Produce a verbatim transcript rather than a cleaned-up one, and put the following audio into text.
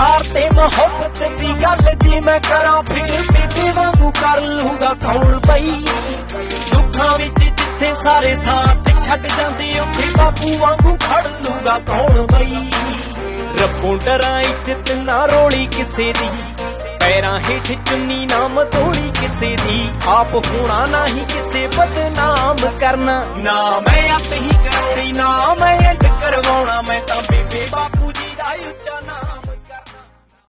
प्यार ते मोहब्बत दी गल जी मैं करा फिर बीबी वांगू कर लूंगा कौन बई। दुखां विच जिथे सारे साथ छड्ड जांदे उत्थे बापू वांगू खड़ लूंगा कौन बई। रब्बों डरां इज्जत ना रोली किसे दी, पैरां हेठ चुन्नी नाम तोड़ी किसे दी। आप होना ना ही किसे बदनाम करना, ना मैं आप ही करोड़ी ना मैं एंड करवाउणा। मैं तां